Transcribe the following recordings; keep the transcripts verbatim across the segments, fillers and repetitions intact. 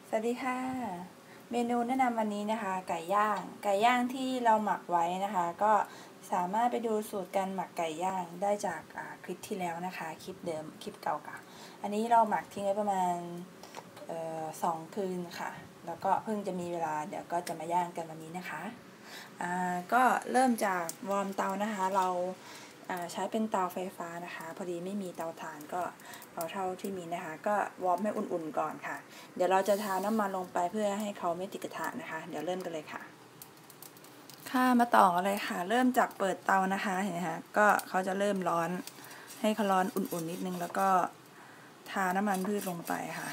สวัสดีค่ะเมนูแนะนำวันนี้นะคะไก่ย่างไก่ย่างที่เราหมักไว้นะคะก็สามารถไปดูสูตรการหมักไก่ย่างได้จากคลิปที่แล้วนะคะคลิปเดิมคลิปเก่าค่ะอันนี้เราหมักทิ้งไว้ประมาณเอ่อสองคืนค่ะแล้วก็เพิ่งจะมีเวลาเดี๋ยวก็จะมาย่างกันวันนี้นะคะอ่าก็เริ่มจากวอร์มเตานะคะเราใช้เป็นเตาไฟฟ้านะคะพอดีไม่มีเตาถ่านก็เอาเท่าที่มีนะคะก็วอร์มให้อุ่นๆก่อนค่ะเดี๋ยวเราจะทาน้ำมันลงไปเพื่อให้เขาไม่ติดกระทะนะคะเดี๋ยวเริ่มกันเลยค่ะค่ะมาต่อเลยค่ะเริ่มจากเปิดเตานะคะเห็นไหมคะก็เขาจะเริ่มร้อนให้เขาร้อนอุ่นๆนิดนึงแล้วก็ทาน้ำมันพืชลงไปค่ะ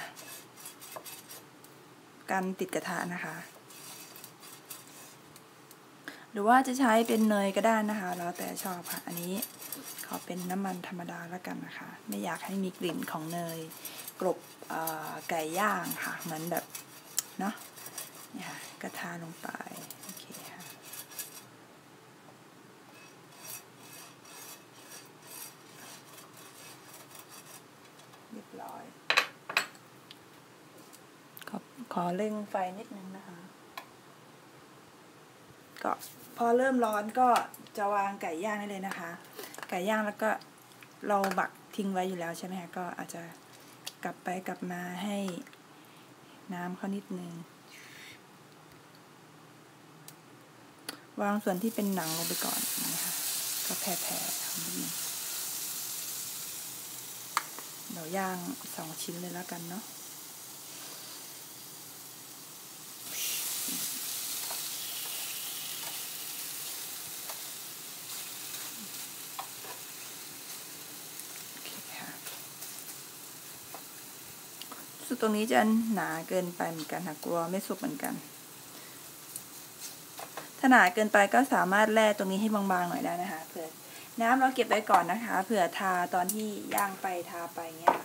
กันติดกระทะนะคะหรือว่าจะใช้เป็นเนยก็ได้นะคะแล้วแต่ชอบค่ะอันนี้ขอเป็นน้ำมันธรรมดาแล้วกันนะคะไม่อยากให้มีกลิ่นของเนยกลบไก่ย่างค่ะเหมือนแบบเนาะนี่ค่ะกระทาลงไปโอเคค่ะเรียบร้อยขอขอเร่งไฟนิดนึงนะคะก็พอเริ่มร้อนก็จะวางไก่ย่างได้เลยนะคะไก่ย่างแล้วก็เราหมักทิ้งไว้อยู่แล้วใช่ไหมคะก็อาจจะกลับไปกลับมาให้น้ำเขานิดนึงวางส่วนที่เป็นหนังลงไปก่อนนะคะก็แผ่ๆทำนิดนึงเดี๋ยวย่างสองชิ้นเลยแล้วกันเนาะสุดตรงนี้จะหนาเกินไปเหมือนกันค่ะกลัวไม่สุกเหมือนกันถ้าหนาเกินไปก็สามารถแล่ตรงนี้ให้บางๆหน่อยได้นะคะเผื่อน้ำเราเก็บไว้ก่อนนะคะเผื่อทาตอนที่ย่างไปทาไปเงี้ย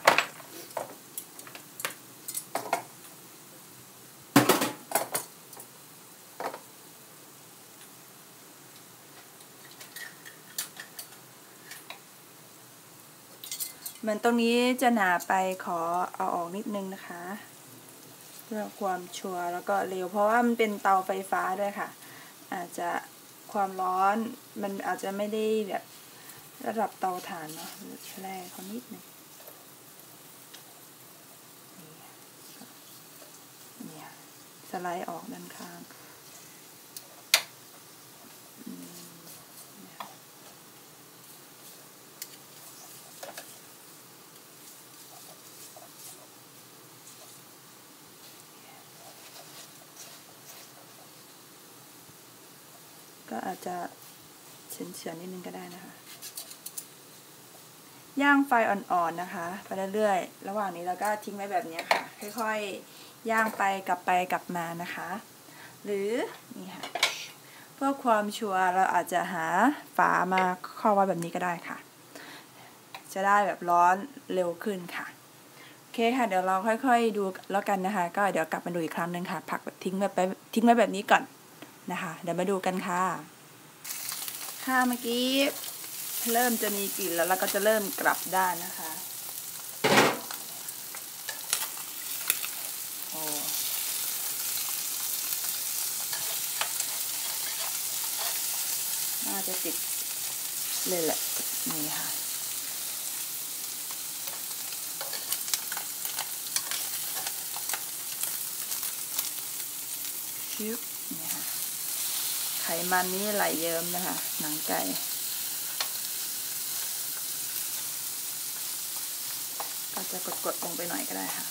เหมือนตรงนี้จะหนาไปขอเอาออกนิดนึงนะคะเพื่อความชัวร์แล้วก็เร็วเพราะว่ามันเป็นเตาไฟฟ้าด้วยค่ะอาจจะความร้อนมันอาจจะไม่ได้แบบระดับเตาถ่านเนาะแร่เขานิดนึงนี่สไลด์ออกด้านข้างก็อาจจะเฉือนๆนิดนึงก็ได้นะคะย่างไฟอ่อนๆนะคะไปเรื่อยๆระหว่างนี้เราก็ทิ้งไว้แบบนี้ค่ะค่อยๆย่างไปกลับไปกลับมานะคะหรือนี่ค่ะเพื่อความชัวร์เราอาจจะหาฝามาครอบไว้แบบนี้ก็ได้ค่ะจะได้แบบร้อนเร็วขึ้นค่ะโอเคค่ะเดี๋ยวเราค่อยๆดูแล้วกันนะคะก็เดี๋ยวกลับมาดูอีกครั้งหนึ่งค่ะพักทิ้งแบบทิ้งไว้แบบนี้ก่อนนะคะเดี๋ยวมาดูกันค่ะค่ะเมื่อกี้เริ่มจะมีกลิ่นแล้วเราก็จะเริ่มกลับด้านนะคะโอ้น่าจะติดเลยแหละนี่ค่ะชิบนี่ค่ะไขมันนี่ไหลเยิ้มนะคะหนังไก่ก็จะกดๆลงไปหน่อยก็ได้ค่ะ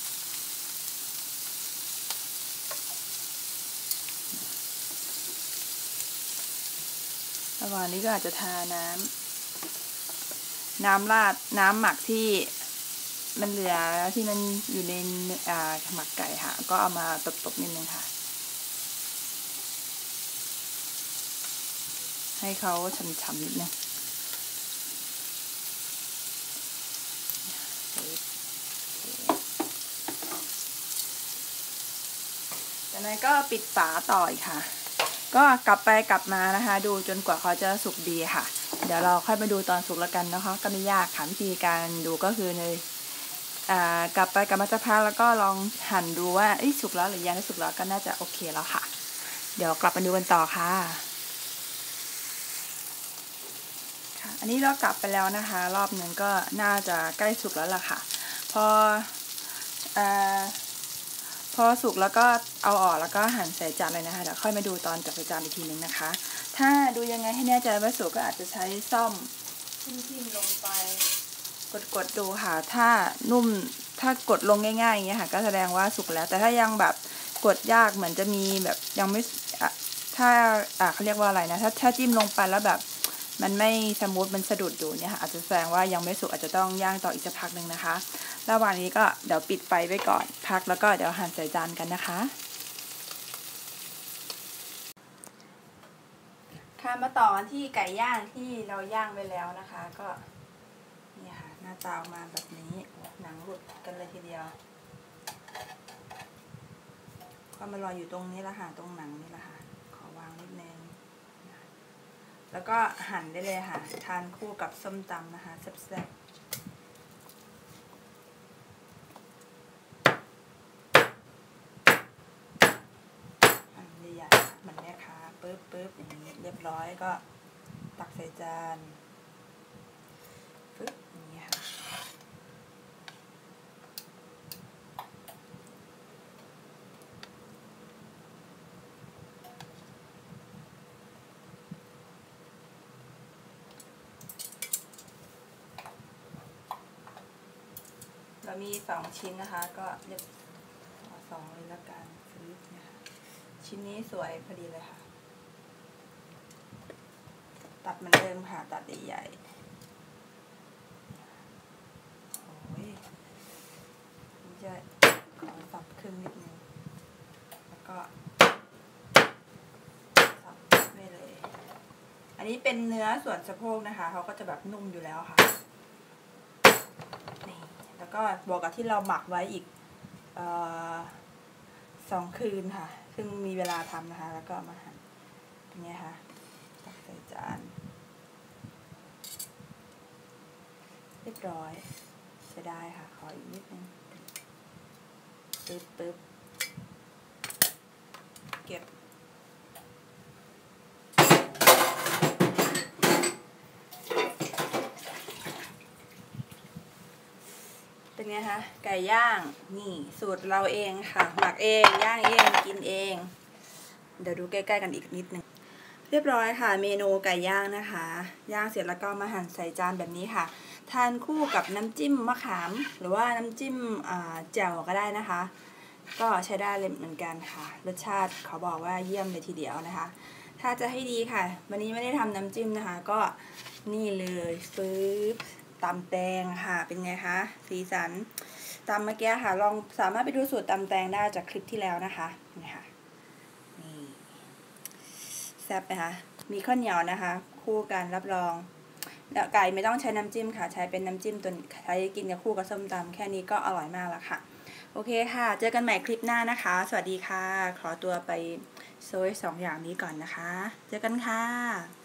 ระหว่างนี้ก็อาจจะทาน้ำน้ำราดน้ำหมักที่มันเหลือที่มันอยู่ในอ่าหมักไก่ค่ะก็เอามาตบๆนิดนึงค่ะให้เขาฉ่ำๆนิดนึงจากนั้นก็ปิดฝาต่ออีกค่ะก็กลับไปกลับมานะคะดูจนกว่าเขาจะสุกดีค่ะเดี๋ยวเราค่อยมาดูตอนสุกแล้วกันนะคะก็ไม่ยากค่ะวิธีการดูก็คือในกลับไปกลับมาสักพักแล้วก็ลองหั่นดูว่าสุกแล้วหรือยังสุกแล้วก็น่าจะโอเคแล้วค่ะเดี๋ยวกลับมาดูกันต่อค่ะอันนี้เรากลับไปแล้วนะคะรอบหนึ่งก็น่าจะใกล้สุกแล้วล่ะค่ะพอพอสุกแล้วก็เอาออกแล้วก็หั่นใส่จานเลยนะคะเดี๋ยวค่อยมาดูตอนจัดใส่จานอีกทีนึงนะคะถ้าดูยังไงให้แน่ใจว่าสุกก็อาจจะใช้ซ่อมทิ่มๆลงไปกดๆดูค่ะถ้านุ่มถ้ากดลงง่ายๆอย่างเงี้ยค่ะก็แสดงว่าสุกแล้วแต่ถ้ายังแบบกดยากเหมือนจะมีแบบยังไม่ถ้าอ่าเขาเรียกว่าอะไรนะถ้าถ้าจิ้มลงไปแล้วแบบมันไม่สมูทมันสะดุดอยู่เนี่ยค่ะอาจจะแสดงว่ายังไม่สุกอาจจะต้องย่างต่ออีกสักพักหนึ่งนะคะระหว่างนี้ก็เดี๋ยวปิดไฟไว้ก่อนพักแล้วก็เดี๋ยวหั่นใส่จานกันนะคะค่ะมาต่อที่ไก่ย่างที่เราย่างไปแล้วนะคะก็นี่ค่ะหน้าตาออกมาแบบนี้หนังหลุดกันเลยทีเดียวก็มารออยู่ตรงนี้ละค่ะตรงหนังนี่ละค่ะขอวางนิดนึงแล้วก็หั่นได้เลยค่ะทานคู่กับส้มตำนะคะแซ่บๆหั่นใหญ่ๆเหมือนแม่ค้าปึ๊บปึ๊บอย่างนี้เรียบร้อยก็ตักใส่จานปึ๊บอย่างนี้ค่ะเรามีสองชิ้นนะคะก็เรียบสองเลยละกันซื้อนะคะชิ้นนี้สวยพอดีเลยค่ะตัดเหมือนเดิมค่ะตัดใหญ่ๆโอ้ยนี่จะขอสับครึ่งนิดนึงแล้วก็สับไปเลยอันนี้เป็นเนื้อส่วนสะโพกนะคะเขาก็จะแบบนุ่มอยู่แล้วค่ะนี่แล้วก็บวกกับที่เราหมักไว้อีกเอ่อสองคืนค่ะซึ่งมีเวลาทำนะคะแล้วก็มาหั่นเป็นไงคะตักใส่จานเรียบร้อยจะได้ค่ะขออีกนิดนึงปึ๊บปึ๊บเก็บเป็นไงคะไก่ย่างนี่สูตรเราเองค่ะหมักเองย่างเองกินเองเดี๋ยวดูใกล้ๆกันอีกนิดนึงเรียบร้อยค่ะเมนูไก่ย่างนะคะย่างเสร็จแล้วก็มาหั่นใส่จานแบบนี้ค่ะทานคู่กับน้ำจิ้มมะขามหรือว่าน้ำจิ้มแจ่วก็ได้นะคะก็ใช้ได้เลยเหมือนกันค่ะรสชาติเขาบอกว่าเยี่ยมเลยทีเดียวนะคะถ้าจะให้ดีค่ะวันนี้ไม่ได้ทำน้ำจิ้มนะคะก็นี่เลยปึ๊บตำแตงค่ะเป็นไงคะสีสันตำเมื่อกี้ค่ะลองสามารถไปดูสูตรตำแตงได้จากคลิปที่แล้วนะคะนี่ค่ะนี่แซ่บไหมคะมีข้าวเหนียวนะคะคู่กันรับรองแล้วไก่ไม่ต้องใช้น้ำจิ้มค่ะใช้เป็นน้ำจิ้มตัวใช้กินกับคู่กับส้มตำแค่นี้ก็อร่อยมากแล้วค่ะโอเคค่ะเจอกันใหม่คลิปหน้านะคะสวัสดีค่ะขอตัวไปโซยสองอย่างนี้ก่อนนะคะเจอกันค่ะ